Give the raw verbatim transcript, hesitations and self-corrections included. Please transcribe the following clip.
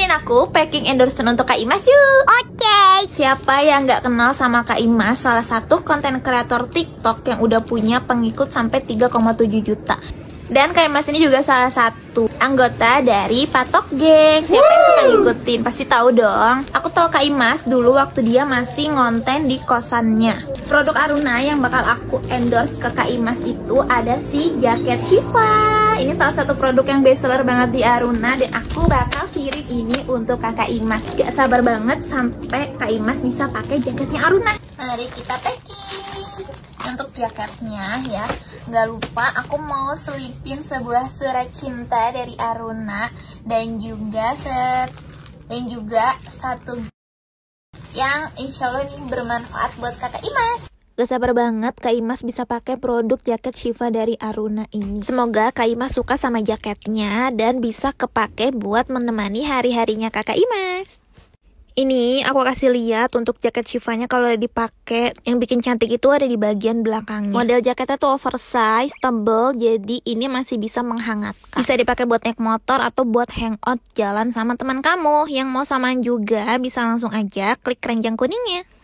Temenin aku packing endorsement untuk Kak Imas yuk. Oke. Siapa yang nggak kenal sama Kak Imas, salah satu konten kreator TikTok yang udah punya pengikut sampai tiga koma tujuh juta. Dan Kak Imas ini juga salah satu anggota dari Patok Geng. Siapa yang suka ngikutin pasti tahu dong. Aku tahu Kak Imas dulu waktu dia masih ngonten di kosannya. Produk Aruna yang bakal aku endorse ke Kak Imas itu ada si jaket Shiva. Ini salah satu produk yang bestseller banget di Aruna, dan aku bakal kirim ini untuk Kakak Imas. Gak sabar banget sampai Kak Imas bisa pakai jaketnya Aruna. Mari kita packing. Untuk jaketnya ya, nggak lupa aku mau selipin sebuah surat cinta dari Aruna, dan juga set dan juga satu yang insya Allah ini bermanfaat buat Kakak Imas. Gak sabar banget Kak Imas bisa pakai produk jaket Shiva dari Aruna ini. Semoga Kak Imas suka sama jaketnya dan bisa kepake buat menemani hari-harinya Kakak Imas. Ini aku kasih lihat untuk jaket Shivanya kalau dipakai. Yang bikin cantik itu ada di bagian belakangnya. Model jaketnya tuh oversize, tebel, jadi ini masih bisa menghangatkan. Bisa dipakai buat naik motor atau buat hangout jalan sama teman kamu. Yang mau samaan juga bisa langsung aja klik keranjang kuningnya.